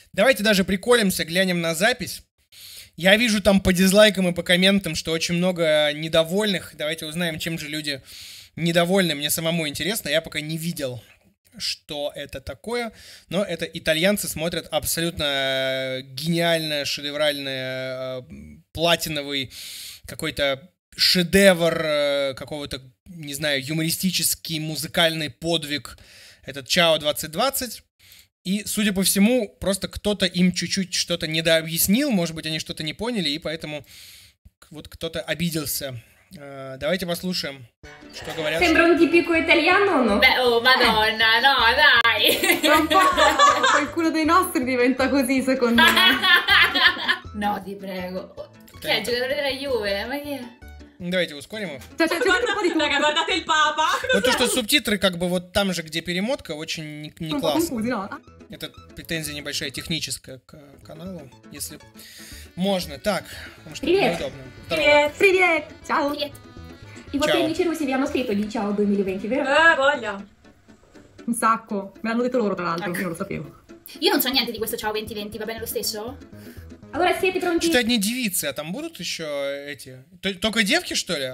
Давайте даже приколимся, глянем на запись. Я вижу там по дизлайкам и по комментам, что очень много недовольных. Давайте узнаем, чем же люди недовольны. Мне самому интересно, я пока не видел, что это такое. Но это итальянцы смотрят абсолютно гениально, шедевральное, платиновый какой-то шедевр какого-то, не знаю, юмористический музыкальный подвиг. Этот Чао 2020. И, судя по всему, просто кто-то им чуть-чуть что-то недообъяснил, может быть, они что-то не поняли, и поэтому вот кто-то обиделся. Давайте послушаем, что говорят. Sembra un tipico italiano, no? Beh, oh, madonna, no, dai! Tra un po' qualcuno dei nostri diventa così, secondo me. No, ti prego. Chi è il giocatore della Juve? Ma chi è? Давайте ускорим их. Cioè, c'è un po' di tutto. Guardate il Papa! Вот то, что субтитры как бы вот там же, где перемотка, очень не Un po' классно. confusi, no? Это претензия небольшая техническая к каналу, если можно. Так, потому что Привет. неудобно. Здорово. Привет! Ciao! Привет. I vostri Ciao. amici russi vi hanno scritto di Ciao 2020, vero? Voglia! Un sacco. Me l'hanno detto loro, tra l'altro, io non lo sapevo. Io non so niente di questo Ciao 2020, va bene lo stesso? Allora siete pronti? Что-то одни девицы, а там будут еще эти... Только девки, что ли?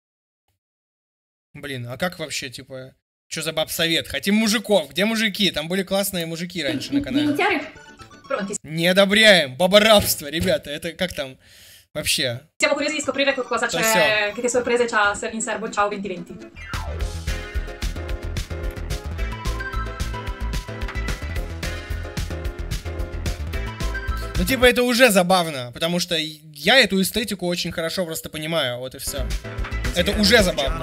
Блин, а как вообще, типа... Что за баб-совет? Хотим мужиков. Где мужики? Там были классные мужики раньше на канале. Iniziare? Pronti? Не одобряем. Баба-рабство, ребята. Это как там вообще? Siamo curiosi di scoprire cosa c'è, che sorprese c'ha in serbo il Ciao 2020. Ну, типа, это уже забавно, потому что я эту эстетику очень хорошо просто понимаю, вот и все. Это уже забавно.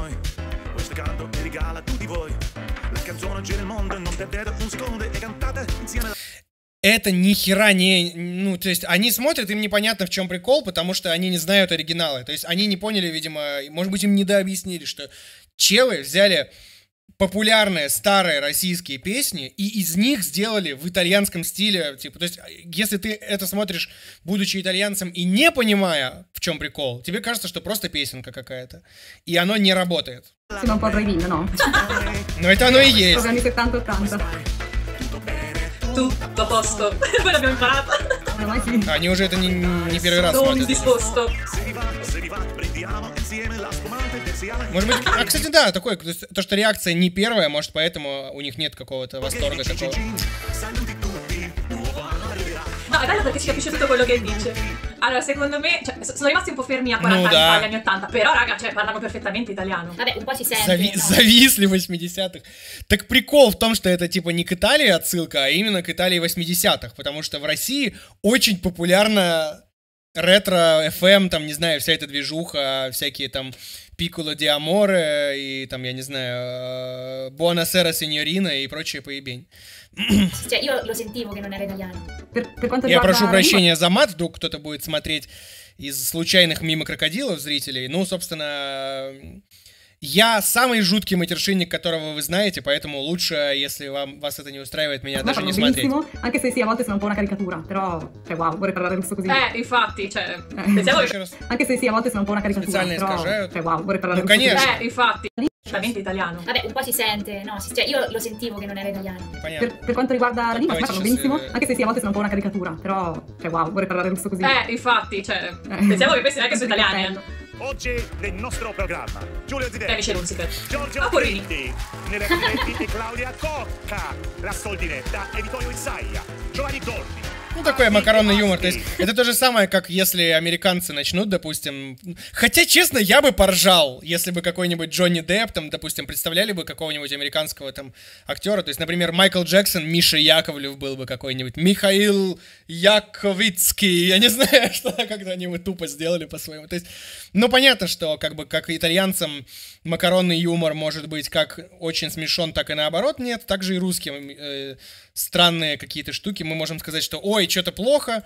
Это ни хера не... Ну, то есть, они смотрят, им непонятно, в чем прикол, потому что они не знают оригиналы. То есть, они не поняли, видимо, может быть, им недообъяснили, что челы взяли популярные старые российские песни и из них сделали в итальянском стиле, типа, то есть, если ты это смотришь, будучи итальянцем и не понимая, в чем прикол, тебе кажется, что просто песенка какая-то, и оно не работает. Sembra un po' drive-in, no? Но это оно и есть. Anni 70-80. Tutto a posto. Poi l'abbiamo imparata. Ormai sì. Они уже это не первый раз Non смотрят. disposto. Может быть, кстати, да, такое, то, есть, то, что реакция не первая, может, поэтому у них нет какого-то восторга такого. No, è bello perché si capisce tutto quello che dice. Allora, secondo me, cioè, sono rimasti un po' fermi a 40 anni da. fa, agli anni 80, però, raga, cioè, parlano perfettamente italiano. Vabbè, un po' si sente. no? Зависли 80-х. Так прикол в том, что это типа не к Италии отсылка, а именно к Италии 80-х, потому что в России очень популярна ретро, FM, там, не знаю, вся эта движуха, всякие там Piccolo di Amore и там, я не знаю, Buonasera Signorina и прочая поебень. Cioè, io lo sentivo che non era italiano. Per quanto Я riguarda прошу la lingua, прощения за мат, вдруг кто-то будет смотреть из случайных мимо крокодилов зрителей. Ну, собственно, я самый жуткий матершинник, которого вы знаете, поэтому лучше, если вас это не устраивает, меня ma даже не parlano смотреть. benissimo, anche se sì, a volte sono un po' una caricatura, però, cioè, wow, vorrei parlare russo così. Infatti, cioè, pensiamo Еще che... раз. Anche se sì, a volte sono un po' una caricatura, Специально però, искажают. cioè, wow, vorrei parlare Ну, russo così. конечно. Infatti, perfettamente italiano. Vabbè, un po' si sente, no? Cioè, io lo sentivo che non era italiano. Понятно. Per quanto riguarda la lingua, Poi parlano ci benissimo, si- anche se sì, a volte sono un po' una caricatura, però, cioè, wow, vorrei parlare russo così. Infatti, cioè, pensiamo che questi neanche sono italiani. Oggi nel nostro programma Giulio Zivetti, Michel Hunziker. Giorgio Ah, Porrini. Pinti, Nella Finetti e Claudia Cocca, la Soldinetta e Vittorio Issaia, Giovanni Torri. Ну, такой макаронный юмор. То есть, это то же самое, как если американцы начнут, допустим... Хотя, честно, я бы поржал, если бы какой-нибудь Джонни Депп, там, допустим, представляли бы какого-нибудь американского там актера. То есть, например, Майкл Джексон, Миша Яковлев был бы какой-нибудь, Михаил Яковицкий. Я не знаю, что как-то они бы тупо сделали по-своему. То есть, ну, понятно, что как бы как итальянцам макаронный юмор может быть как очень смешон, так и наоборот. Нет, также и русским странные какие-то штуки. Мы можем сказать, что ой, что-то плохо,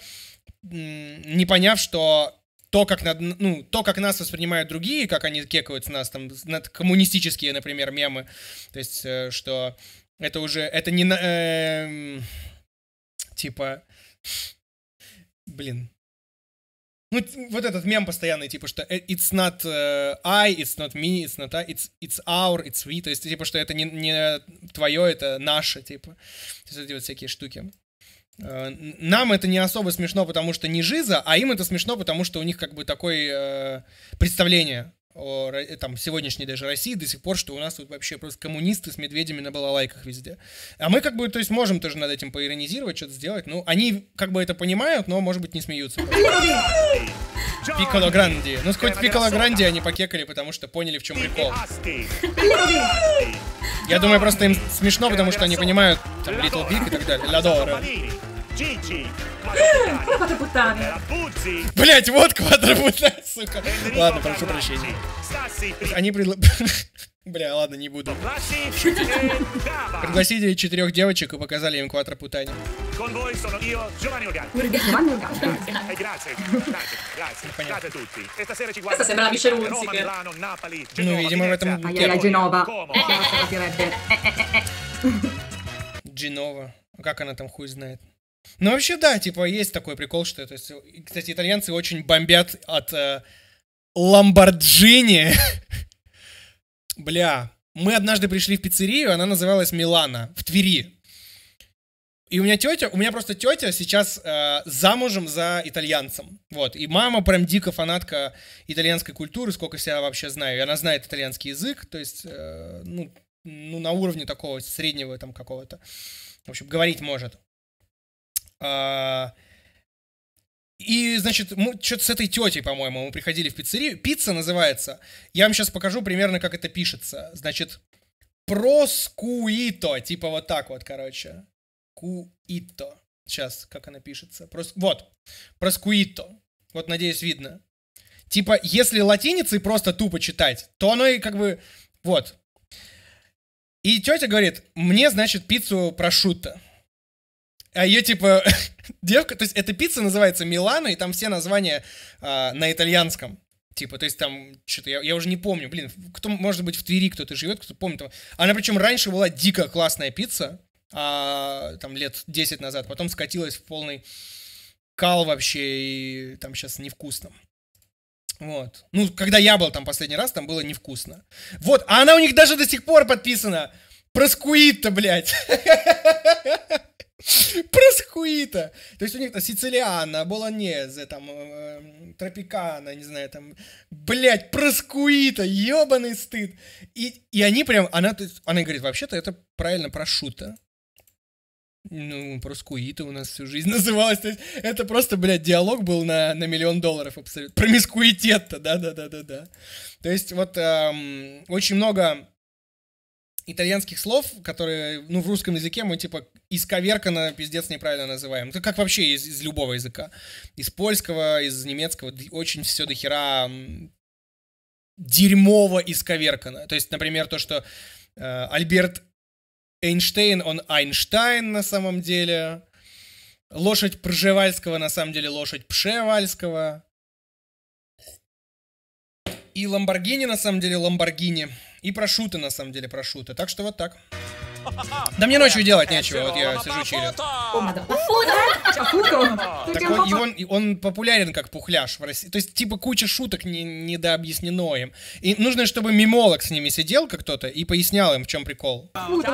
не поняв, что то, как нас воспринимают другие, как они кекают с нас, там, коммунистические, например, мемы, то есть, что это уже, это не, типа, блин, ну, вот этот мем постоянный, типа, что it's not I, it's not me, it's not I, it's our, it's we, то есть, типа, что это не твое, это наше, типа, то есть, эти вот всякие штуки. нам это не особо смешно, потому что не жиза, а им это смешно, потому что у них как бы такое представление о там, сегодняшней даже России до сих пор, что у нас тут вообще просто коммунисты с медведями на балалайках везде. А мы как бы, то есть, можем тоже над этим поиронизировать, что-то сделать. Ну, они как бы это понимают, но, может быть, не смеются. Пикколо Гранди. Ну, хоть Пикколо Гранди они покекали, потому что поняли, в чем прикол. Я думаю, просто им смешно, потому что они понимают, там, Little Big и так далее. Ладора. Блять, вот квадропутань, сука. Ладно, прошу прощения. Они Бля, ладно, не буду. Пригласили 4 девочек и показали им квадропутань. Questa sembra la Michelle Hunziker. Ну, видимо, в этом... Genova. Джинова. Как она там хуй знает. Ну, вообще, да, типа, есть такой прикол, что... То есть, кстати, итальянцы очень бомбят от Ламборджини. Бля, мы однажды пришли в пиццерию, она называлась Милана, в Твери. И у меня просто тетя сейчас замужем за итальянцем. Вот, и мама прям дико фанатка итальянской культуры, сколько себя вообще знаю. И она знает итальянский язык, то есть, ну, на уровне такого среднего там какого-то. В общем, говорить может. И, значит, мы что-то с этой тетей, по-моему, мы приходили в пиццерию. Пицца называется. Я вам сейчас покажу примерно, как это пишется. Значит, проскуито. Типа вот так вот, короче. Куито. Сейчас, как она пишется. Вот. Проскуито. Вот, надеюсь, видно. Типа, если латиницей просто тупо читать, то оно и как бы... Вот. И тетя говорит, мне, значит, пиццу прошутто. А ее, типа, девка, то есть эта пицца называется Милана, и там все названия на итальянском. Типа, то есть там, что-то, я уже не помню, блин, кто, может быть, в Твери кто-то живет, кто помнит. Она, причем, раньше была дико классная пицца, там, лет 10 назад, потом скатилась в полный кал вообще, и там сейчас невкусно. Вот. Ну, когда я был там последний раз, там было невкусно. Вот, а она у них даже до сих пор подписана. Проскуито, блядь. Проскуито. То есть у них там сицилиана, болонезе, там, тропикана, не знаю, там, блядь, проскуито, ебаный стыд. И они прям, она говорит, вообще-то это правильно прошуто. Ну, проскуито у нас всю жизнь называлось. То есть это просто, блядь, диалог был на $1 миллион абсолютно. Промискуитет-то, да. То есть вот очень много итальянских слов, которые, ну, в русском языке мы, типа, исковерканно, пиздец, неправильно называем. Это как вообще из любого языка. Из польского, из немецкого, очень все дохера дерьмово исковеркано. То есть, например, то, что Альберт Эйнштейн, он Айнштайн на самом деле. Лошадь Пржевальского, на самом деле, лошадь Пшевальского. И Ламборгини, на самом деле, Ламборгини. И прошуто, на самом деле, прошуто. Так что вот так. Да мне ночью делать нечего, вот я сижу чилю. Так он популярен как пухляш в России. То есть, типа, куча шуток недообъяснено им. И нужно, чтобы мимолог с ними сидел, как кто-то, и пояснял им, в чем прикол.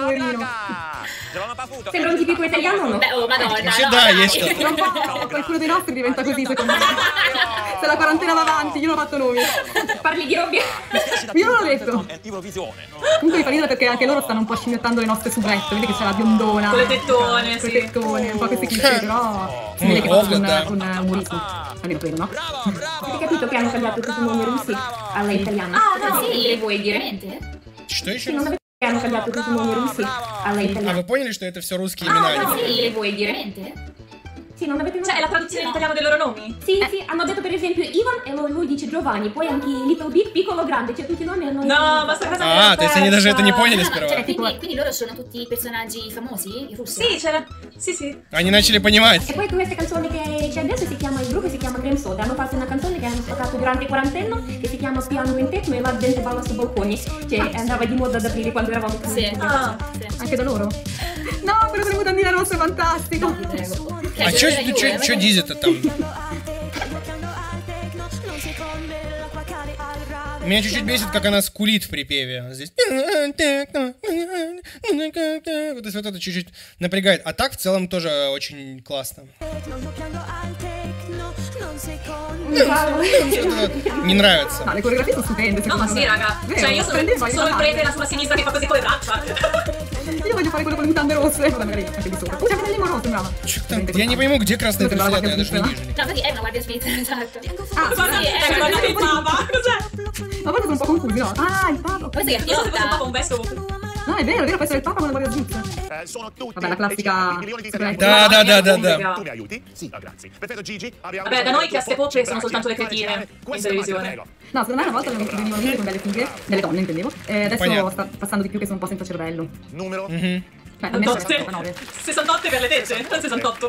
Sembra un tipico italiano, no? Beh, oh, madonna. Вообще, да, есть что-то. Qualcuno dei nostri diventa così, secondo me. Se la quarantena va avanti, io l'ho fatto noi. Parli di robbie? Io non l'ho detto. Comunque mi fa ridere perché anche loro stanno un po' scimmiottando le nostre soubrette. Vedi che c'è la biondona. Con le tettone, con sì. le tettone, un po' questi cliché, però si vede che fa un umorismo. Almeno quello, no? Avete capito che hanno cambiato tutti i nomi russi alla italiana? Ah, no, sì. Le vuoi dire? Veramente? Что еще? Sì, non avete che hanno cambiato tutti i nomi russi alla А italiana? вы поняли, что это все русские имена? Ah, они? sì, le vuoi dire? Veramente? Sì, non avete Cioè, è la traduzione in italiano dei loro nomi? Sì, sì, hanno detto per esempio Ivan e lui dice Giovanni, poi anche Little Big, Piccolo, Grande, cioè tutti i nomi hanno... No, ma sta cosa А, то есть они даже это не поняли сперва? Cioè, quindi loro sono tutti personaggi famosi, russi? Sì, c'era... Sì. Они начали понимать. E poi questa canzone che c'è adesso si chiama, il gruppo si chiama Graham Soda, hanno fatto una canzone che hanno spaccato durante il quarantenno che si chiama Spiando in Tecno e la gente balla su balconi, cioè andava di moda ad aprile quando eravamo più Sì. Ah, Sì. Anche da loro? No, quello delle mutandine rosse è fantastico. Ti prego. А чё Дизи-то там? Меня чуть-чуть бесит, как она скулит в припеве. Здесь. Вот это чуть-чуть напрягает. А так в целом тоже очень классно. Не нравится. No, le coreografie sono stupende, No, ma secondo sì, me. raga. Vero, Cioè, io sono il prete della sua sinistra che fa così con le braccia. Io voglio fare quello con le mutande rosse. Vabbè, magari anche di sopra. C'è anche dell'imo rosso, brava. Я не пойму, где красные Слушай, труселя, давай, я даже не давай. вижу. No, perché è una guardia svizzera, esatto. Ah, Guarda, Sì, cioè, guardate il Papa. Cos'è? ma poi sono un po' confusi, no? Ah, il Papa. Poi si Io so se fosse un Papa chiama un vescovo. No, è vero, può essere il Papa con la guardia svizzera. Sono tutti Vabbè, la classica milioni di segreta. Да. Tu mi aiuti? Sì, grazie. Perfetto Gigi, abbiamo Vabbè, da noi classe poppe sono soltanto le cretine in televisione. No, secondo me una volta venivano viste con belle fighe, delle donne intendevo, e adesso Sbagliato. sta passando di più che sono un po' senza cervello. Numero? Cioè, a me sembra 69. 68 per le tette, non 68.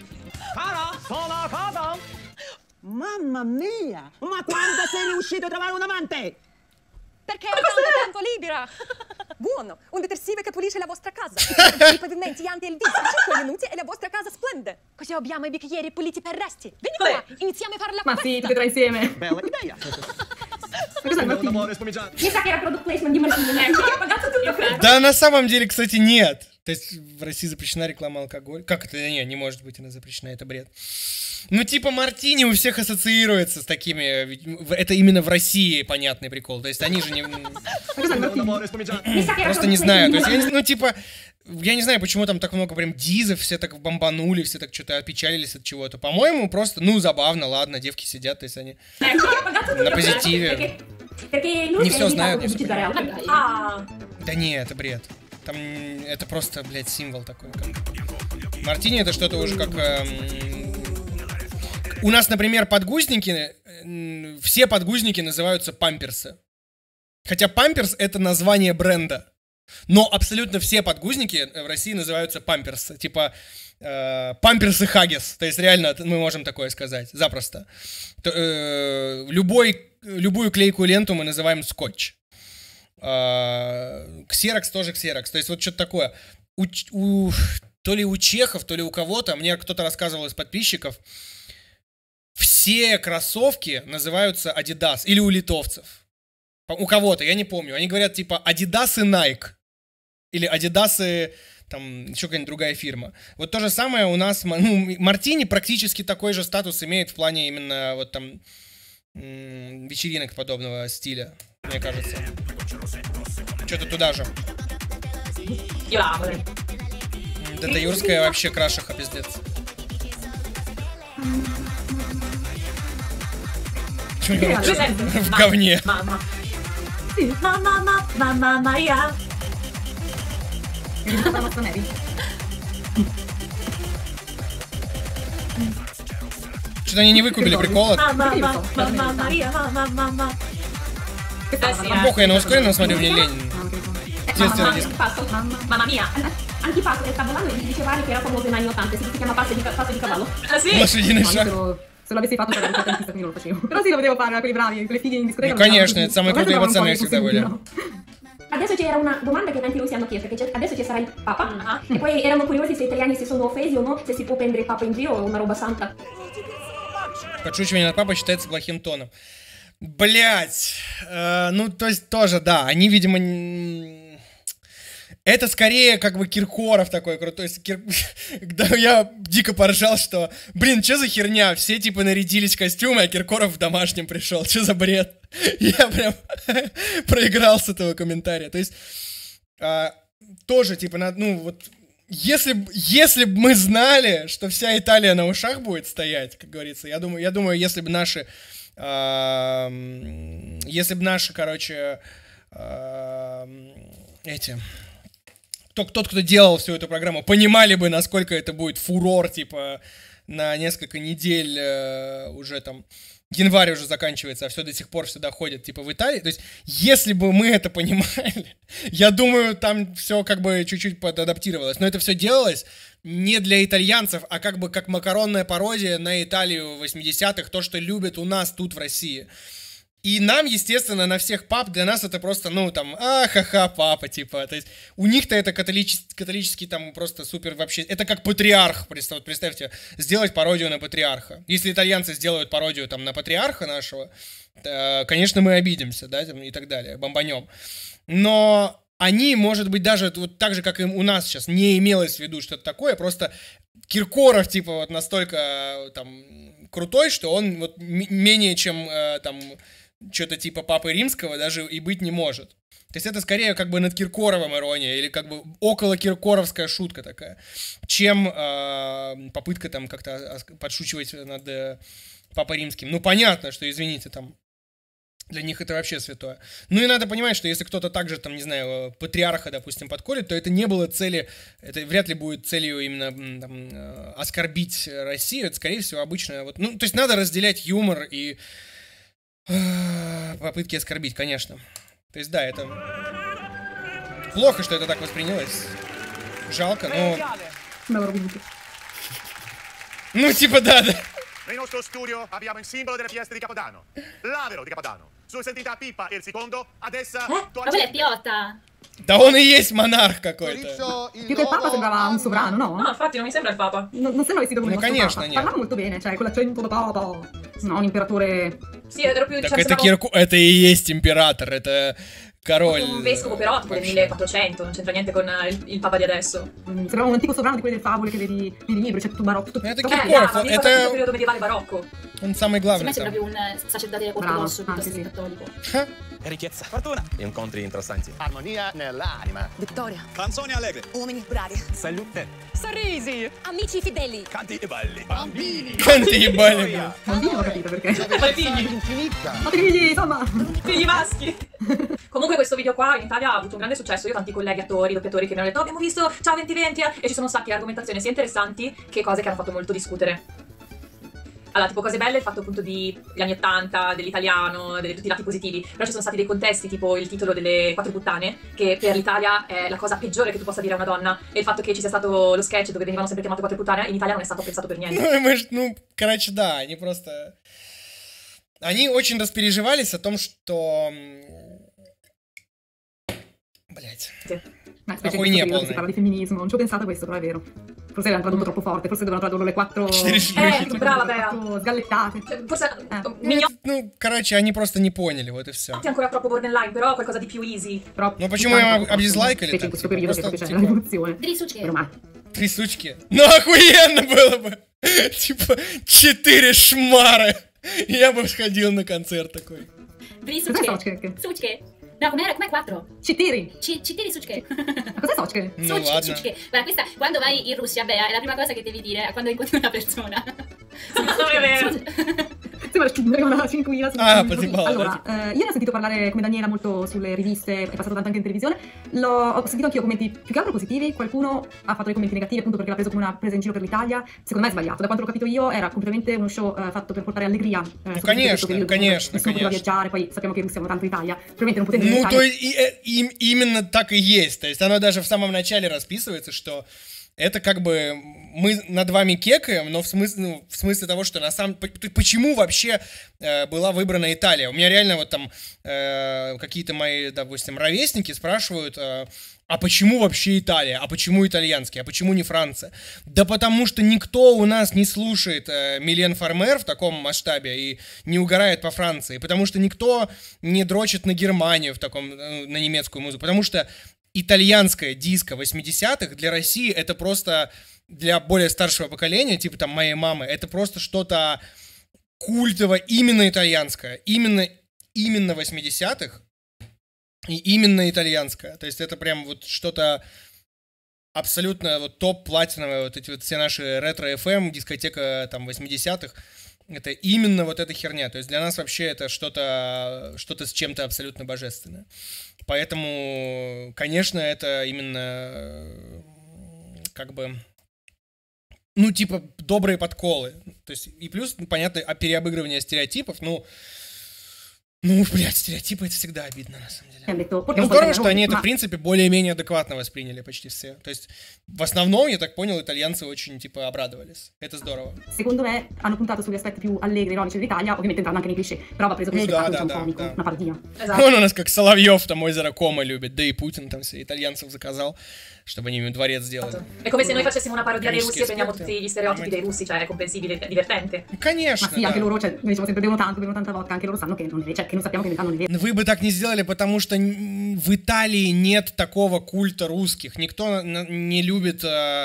Mamma mia! Ma quando sei riuscito a trovare un amante? Perché ho tanto tempo libera. Buono, un detersivo che pulisce la vostra casa. I pavimenti anti-elvis in 5 minuti e la vostra casa splende. Così abbiamo i bicchieri puliti per resti. Vieni qua, iniziamo a fare la Ma sì, festa. tutte e tre insieme. Bella idea! Ma cos'è il Martini? Mi sa che era product placement di Martini. Я погато tutto questo. Да, на самом деле, кстати, нет. То есть в России запрещена реклама алкоголя. Как это? Не может быть она запрещена, это бред. Ну, типа, мартини у всех ассоциируется с такими... Это именно в России понятный прикол. То есть они же не... Mi sa che era Просто product не знаю. То placement есть, di ну, типа... Я не знаю, почему там так много прям дизов, все так бомбанули, все так что-то опечалились от чего-то. По-моему, просто, ну, забавно, ладно, девки сидят, то есть они на позитиве. Perché lui Не si è все invitato знают. a pubblicitare auto. Ah, Да не, это бред. Там это просто, блядь, символ такой. Мартини это что-то уже как... У нас, например, подгузники, все подгузники называются памперсы. Хотя памперс это название бренда. Но абсолютно все подгузники в России называются памперсы. Типа памперсы Хаггис. То есть реально мы можем такое сказать. Запросто. Любую клейкую ленту мы называем скотч. Ксерокс тоже ксерокс. То есть вот что-то такое. То ли у чехов, то ли у кого-то, мне кто-то рассказывал из подписчиков, все кроссовки называются Adidas. Или у литовцев. У кого-то, я не помню. Они говорят типа Adidas и Nike. Или Adidas и там еще какая-нибудь другая фирма. Вот то же самое у нас, ну, Мартини практически такой же статус имеет в плане именно вот там вечеринок подобного стиля, мне кажется. Что-то туда же. io l'amo. Это юрская вообще крашаха, пиздец. В говне. Mamma. Mamma mia. E di Papa Mazzonelli. Что-то они не выкупили прикола. Mamma Maria, mamma. Похуй, я на ускоренном смотрю, мне лень. Естественно, диск. Mamma mia. Antipasto del Cavolano e dicevano che era famoso negli anni 80, si chiama passo di cavallo. Ah sì? Лошадиный No, шаг. io se l'avessi fatto sarei stata artista, quindi non lo facevo. Però sì, lo potevo fare, quelli bravi, quelle fighe in discoteca. Ну, lo facevano конечно, tutti. это самые Ormai крутые sembrava un пацаны po' всегда были. impossibile, no? Adesso c'era una domanda che tanti russi hanno chiesto, adesso ci sarà il Papa, e poi erano curiosi se gli italiani si sono offesi o no, se si può prendere il Papa in giro o una roba santa. Подшучивание над папой считается плохим тоном. Блять, ну то есть тоже, да, они, видимо, это скорее как бы Киркоров такой крутой. Когда я дико поржал, что, блин, что за херня, все типа нарядились в костюмы, а Киркоров в домашнем пришел, что за бред? Я прям проиграл с этого комментария. То есть тоже типа, ну вот, если бы мы знали, что вся Италия на ушах будет стоять, как говорится, я думаю, если бы наши, короче, тот, кто делал всю эту программу, понимали бы, насколько это будет фурор, типа, на несколько недель уже там, январь уже заканчивается, а все до сих пор сюда ходит, типа, в Италии. То есть, если бы мы это понимали, я думаю, там все как бы чуть-чуть подадаптировалось. Но это все делалось не для итальянцев, а как бы как макаронная пародия на Италию 80-х, то, что любят у нас тут в России. И нам, естественно, на всех пап, для нас это просто, ну, там, ха-ха, папа, типа, то есть у них-то это католический там просто супер вообще, это как патриарх, представьте, сделать пародию на патриарха. Если итальянцы сделают пародию там на патриарха нашего, конечно, мы обидимся, да, там, и так далее, бомбанем. Но они, может быть, даже вот так же, как и у нас сейчас, не имелось в виду что-то такое, просто Киркоров, типа, вот настолько там крутой, что он вот менее чем там что-то типа Папы Римского даже и быть не может. То есть это скорее как бы над Киркоровым ирония или как бы около киркоровская шутка такая, чем попытка там как-то подшучивать над Папой Римским. Ну, понятно, что, извините, там для них это вообще святое. Ну и надо понимать, что если кто-то также, там, не знаю, патриарха, допустим, подколет, то это не было цели, это вряд ли будет целью именно там, оскорбить Россию, это, скорее всего, обычно, вот, ну, то есть надо разделять юмор и попытки оскорбить, конечно. То есть, да, это плохо, что это так воспринялось. Жалко, но... Ну, типа, да. Nel nostro studio abbiamo il simbolo delle fieste di Capodanno, l'avero di Capodanno. Su sentita Pippa e il secondo, adesso... Ma quella è Piotta! Да он и есть монарх какой-то. Più che il Papa sembrava un sovrano, no? No, infatti non mi sembra il Papa. Non sembra vestito come il nostro конечно, Papa. нет. Parlava molto bene, cioè con l'accento da Papa. No, un imperatore... Sì, ero più, Так diciamo, это и есть император, это король. un vescovo però tipo del вообще. 1400, non c'entra niente con il Papa di adesso. Sembrava un antico sovrano di quelle delle favole che vedi nei libri, cioè tutto barocco. Tutto... Это no, Киркоров, mi ricorda tutto il periodo это medievale barocco. он самый главный Secondo me там. sembra più un sacerdote ortodosso piuttosto che cattolico. Ricchezza, fortuna, incontri interessanti. Armonia nell'anima. Vittoria. Canzoni allegre. Uomini bravi. Salute. Sorrisi. Amici fedeli. Canti e balli. Bambini. Canti ебали. Bambino ho capito perché. Fai figli, Fate figli, insomma. figli maschi. Comunque questo video qua in Italia ha avuto un grande successo. Io ho tanti colleghi attori, doppiatori che mi hanno detto abbiamo visto Ciao 2020 e ci sono un sacco di argomentazioni sia interessanti che cose che hanno fatto molto discutere. Allora, tipo cose belle, il fatto appunto degli anni 80, dell'italiano, tutti i lati positivi, però ci sono stati dei contesti, tipo il titolo delle 4 puttane, che per l'Italia è la cosa peggiore che tu possa dire a una donna, e il fatto che ci sia stato lo sketch dove venivano sempre chiamate 4 puttane, in Italia non è stato pensato per niente. Ну, короче, да, они просто... Они очень распереживались о том, что... Блять. Ma specie Poi in ne questo periodo polne. si parla di femminismo, non ci ho pensato a questo, però è vero. Forse avevano tradotto troppo forte, forse dovevano tradurre le 4... Brava Bea. Sgallettate. Forse Ну, ну, короче, они просто не поняли, вот и все. ancora troppo borderline, però qualcosa di più easy. Però, Ну, почему я обдизлайкали specie in questo periodo che Просто, proprio c'è la rivoluzione. Трисучки. Ormai. 3 сучки. Ну, охуенно было бы. Типа, 4 шмары. Я бы сходил на концерт такой. Трисучки. Cos'è Sochke? Sucche. No, com'era? Com'è 4? Citiri. Citiri sucche. Cos'è Sochke? Ну, ладно. Sucche. Guarda, questa, quando vai in Russia, Bea, è la prima cosa che devi dire quando incontri una persona. Non è vero. Sembra una cinquina. Ah, potibolo, Allora, io ne ho sentito parlare come Daniela molto sulle riviste, è passato tanto anche in televisione. Ho sentito anch'io commenti più che altro positivi, qualcuno ha fatto dei commenti negativi appunto perché l'ha preso come una presa in giro per l'Italia. Secondo me è sbagliato, da quanto l'ho capito io era completamente uno show fatto per portare allegria. конечно, конечно, Nessuno poteva viaggiare, poi sappiamo che siamo tanto in Italia, probabilmente non potendo Ну, viaggiare. то есть, именно так и есть. То есть оно даже в самом начале расписывается, что это как бы мы над вами кекаем, но в смысле того, что на самом... Почему вообще была выбрана Италия? У меня реально вот там какие-то мои, допустим, ровесники спрашивают, а почему вообще Италия? А почему итальянский? А почему не Франция? Да потому что никто у нас не слушает Милен Фармер в таком масштабе и не угорает по Франции. Потому что никто не дрочит на Германию в таком, на немецкую музыку. Потому что итальянская диско 80-х для России это просто, для более старшего поколения, типа там моей мамы, это просто что-то культово, именно итальянское, именно 80-х и именно итальянское. То есть это прям вот что-то абсолютно вот топ-платиновое, вот эти вот все наши ретро-ФМ, дискотека там 80-х, это именно вот эта херня. То есть для нас вообще это что-то с чем-то абсолютно божественное. Поэтому, конечно, это именно как бы, ну, типа, добрые подколы. То есть, и плюс, ну, понятно, переобыгрывание стереотипов, ну, Ну, блядь, стереотипы это всегда обидно, на самом деле. Mi hanno detto, "Perché Ну, non puoi здорово, tenere что noi?" они это, Ma в принципе, более-менее адекватно восприняли почти все. То есть, в основном, я так понял, итальянцы очень, типа, обрадовались. Это здорово. secondo me hanno puntato sugli aspetti più allegri, ironici dell'Italia, ovviamente entrando anche nei cliché, però va preso come Ну да, spettacolo, да, diciamo, да, comico, да. una parodia. Esatto. Он у нас как Соловьев там озеро Кома любит, да и Путин там все итальянцев заказал, чтобы они ему dворец сделали. È come se noi facessimo una parodia dei russi e Comici prendiamo esperti. tutti gli stereotipi dei russi, cioè è comprensibile, è divertente. Ну, конечно, Ma sì, да. anche loro, cioè, noi diciamo sempre bevono tanta vodka, anche loro sanno che non è, cioè, che noi sappiamo che in realtà non è vero. Вы бы так не сделали, потому что в Италии нет такого культа русских. Никто не любит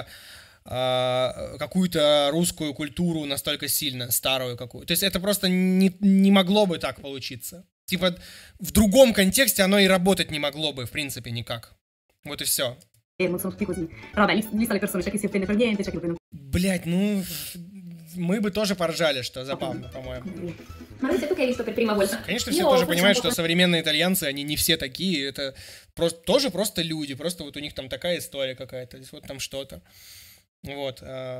какую-то русскую культуру настолько сильно, старую какую. То есть это просто не могло бы так получиться. Типа в другом контексте оно и работать не могло бы, в принципе, никак. Вот и все. Non sono tutti così. Però vabbè, lì sta le persone, c'è chi si offende per niente, c'è chi lo prende Блять, ну мы бы тоже поржали, что забавно, по-моему. Maurizio, tu che hai visto per prima volta? Конечно, все Io тоже forse понимают, un po' что современные итальянцы, они не все такие, это тоже просто люди, просто вот у них там такая история какая-то, здесь вот там что-то. Вот.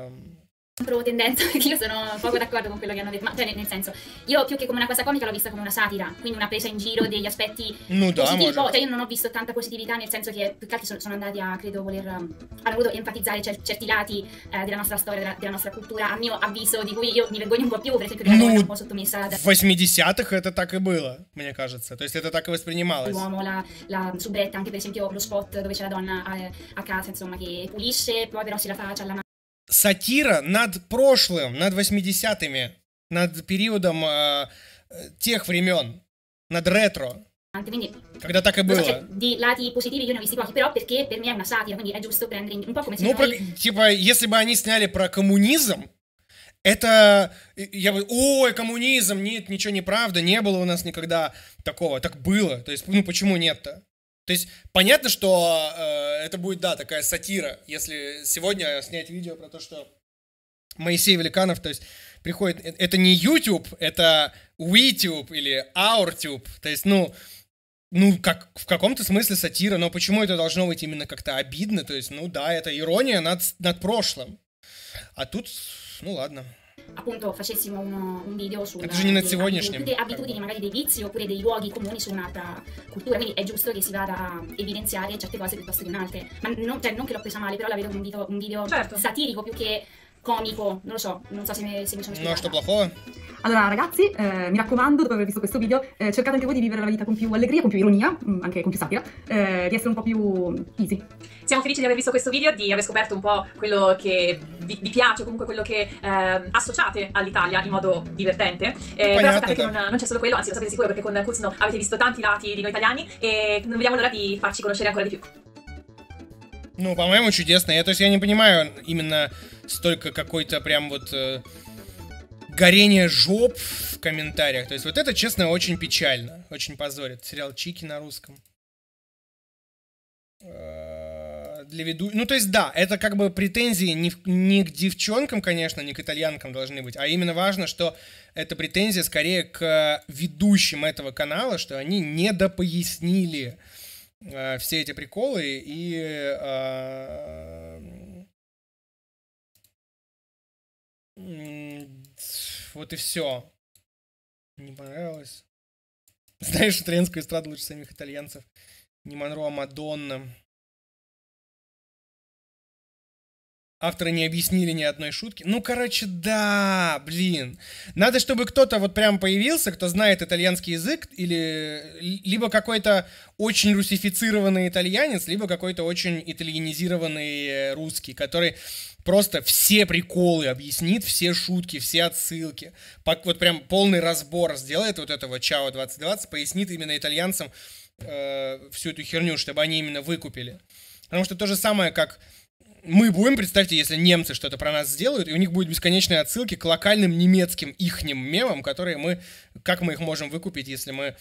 Provo tendenza, perché io sono poco d'accordo con quello che hanno detto, ma cioè nel senso, io più che come una cosa comica l'ho vista come una satira, quindi una presa in giro degli aspetti Ну да, positivi, может. cioè io non ho visto tanta positività, nel senso che più che altro sono andati a, credo, hanno voluto enfatizzare certi lati della nostra storia, della nostra cultura, a mio avviso, di cui io mi vergogno un po' più, per esempio che la donna è un po' sottomessa В 80-х это так и было, мне кажется. То есть это так и воспринималось. dall'uomo, la soubretta, anche per esempio lo spot dove c'è la donna a casa, insomma, che pulisce, poi però si la faccia alla mano. Сатира над прошлым, над 80-ми, над периодом тех времен, над ретро, Quindi, когда так и non so, было. cioè, di lati positivi io ne ho visti pochi, però perché per me è una satira, quindi è giusto prendere un po' come se Ну, noi... типа, если бы они сняли про коммунизм, это, я бы, ой, коммунизм, нет, ничего не правда, не было у нас никогда такого, так было, то есть, ну, почему нет-то? То есть, понятно, что это будет, да, такая сатира, если сегодня снять видео про то, что Моисей Великанов, то есть, приходит, это не YouTube, это WeTube или OurTube, то есть, ну, как в каком-то смысле сатира, но почему это должно быть именно как-то обидно? То есть, ну да, это ирония над прошлым. А тут, ну ладно. Appunto facessimo un video sulle Это же не над сегодняшним. abitudini, magari dei vizi oppure dei luoghi comuni su un'altra cultura, quindi è giusto che si vada a evidenziare certe cose piuttosto che in altre, ma non che l'ho presa male, però la vedo come un video Certo. satirico più che comico, non lo so, non so se mi sono Ну а spiegata. что плохого? Allora ragazzi, mi raccomando, dopo aver visto questo video, cercate anche voi di vivere la vita con più allegria, con più ironia, anche con più satira, di essere un po' più easy. Siamo felici di aver visto questo video, di aver scoperto un po' quello che vi piace, o comunque quello che associate all'Italia in modo divertente. Però sapete che non c'è solo quello, anzi lo sapete sicuro perché con Kuzno avete visto tanti lati di noi italiani e non vediamo l'ora di farci conoscere ancora di più. Ну, по-моему, чудесно. То есть я не понимаю именно столько какой-то прям вот горение жоп в комментариях. То есть вот это, честно, очень печально. Очень позорит. Сериал «Чики» на русском. Ну, то есть, да, это как бы претензии не к девчонкам, конечно, не к итальянкам должны быть, а именно важно, что это претензия скорее к ведущим этого канала, что они недопояснили все эти приколы и вот и все. Не понравилось. Знаешь, итальянскую эстраду лучше самих итальянцев. Не Монро, а Мадонна. Авторы не объяснили ни одной шутки. Ну, короче, да, блин. Надо, чтобы кто-то вот прям появился, кто знает итальянский язык, или либо какой-то очень русифицированный итальянец, либо какой-то очень итальянизированный русский, который просто все приколы объяснит, все шутки, все отсылки. Вот прям полный разбор сделает вот этого Чао 2020, пояснит именно итальянцам всю эту херню, чтобы они именно выкупили. Потому что то же самое, как мы будем, представьте, если немцы что-то про нас сделают, и у них будут бесконечные отсылки к локальным немецким ихним мемам, которые как мы их можем выкупить, если мы,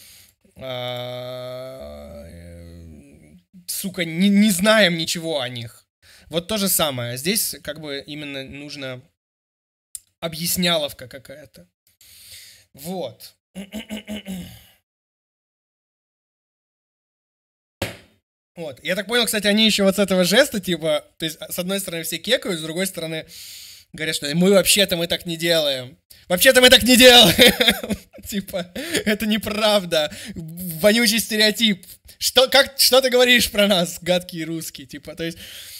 сука, не знаем ничего о них. Вот то же самое. Здесь как бы именно нужна объясняловка какая-то. Вот. Вот. Я так понял, кстати, они еще вот с этого жеста, типа, то есть, с одной стороны, все кекают, с другой стороны, Говорят, что мы так не делаем. Вообще-то мы так не делаем. Типа, это неправда. Вонючий стереотип. Что ты говоришь про нас, гадкие русские? Типа, то есть...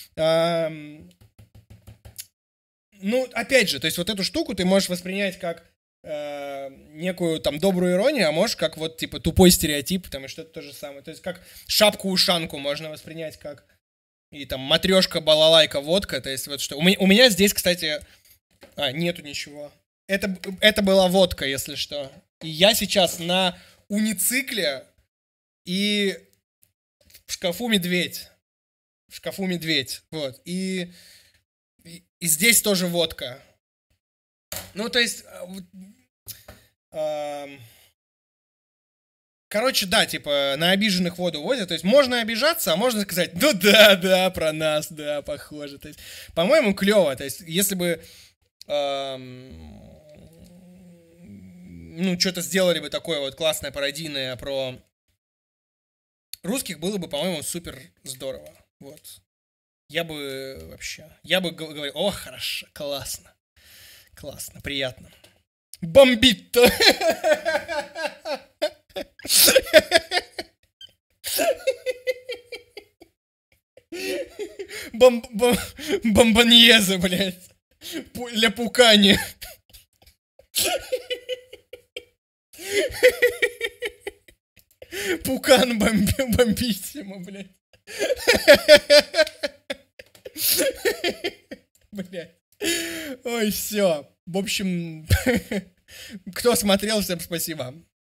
Ну, опять же, то есть вот эту штуку ты можешь воспринять как некую там добрую иронию, а можешь как вот типа тупой стереотип, там и что-то то же самое. То есть как шапку-ушанку можно воспринять как и там матрешка, балалайка, водка. То есть вот что. У меня здесь, кстати... нету ничего. Это была водка, если что. И я сейчас на уницикле и в шкафу медведь. В шкафу медведь. Вот. И здесь тоже водка. Ну, то есть... Короче, да, типа, на обиженных воду возят. То есть можно обижаться, а можно сказать, ну да, про нас, да, похоже. То есть, по-моему, клево. То есть, если бы... ну, что-то сделали бы такое вот классное пародийное про русских, было бы, по-моему, супер здорово. Вот. Я бы говорил, о, хорошо, классно, приятно. Бомбит-то! Бомбаньезе, блядь. Ля Пукани. Пукан бомбиссимо, блядь. Блядь. Ой, все. В общем, кто смотрел, всем спасибо.